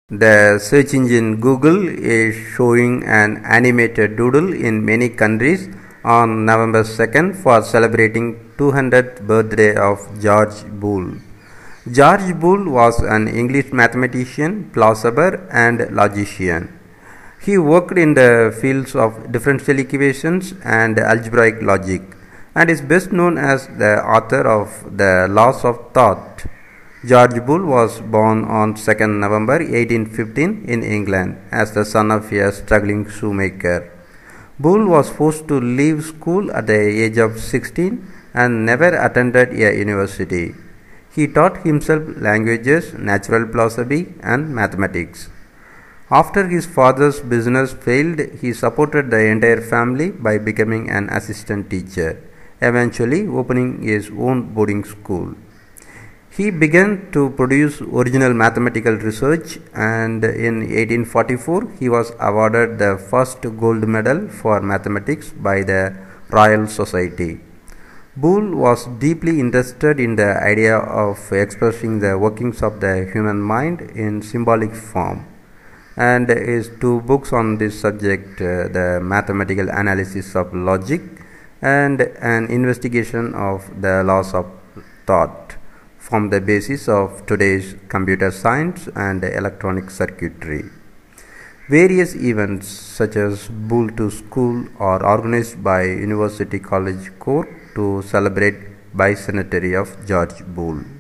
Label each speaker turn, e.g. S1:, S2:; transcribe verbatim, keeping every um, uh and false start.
S1: The search engine Google is showing an animated doodle in many countries on November second for celebrating two hundredth birthday of George Boole. George Boole was an English mathematician, philosopher and logician. He worked in the fields of differential equations and algebraic logic and is best known as the author of the Laws of Thought. George Boole was born on second November eighteen fifteen in England as the son of a struggling shoemaker. Boole was forced to leave school at the age of sixteen and never attended a university. He taught himself languages, natural philosophy and mathematics. After his father's business failed, he supported the entire family by becoming an assistant teacher, eventually opening his own boarding school. He began to produce original mathematical research, and in eighteen forty-four he was awarded the first gold medal for mathematics by the Royal Society. Boole was deeply interested in the idea of expressing the workings of the human mind in symbolic form, and his two books on this subject, uh, The Mathematical Analysis of Logic and An Investigation of the Laws of Thought, form the basis of today's computer science and electronic circuitry. Various events such as Boole to School are organized by University College Cork to celebrate bicentenary of George Boole.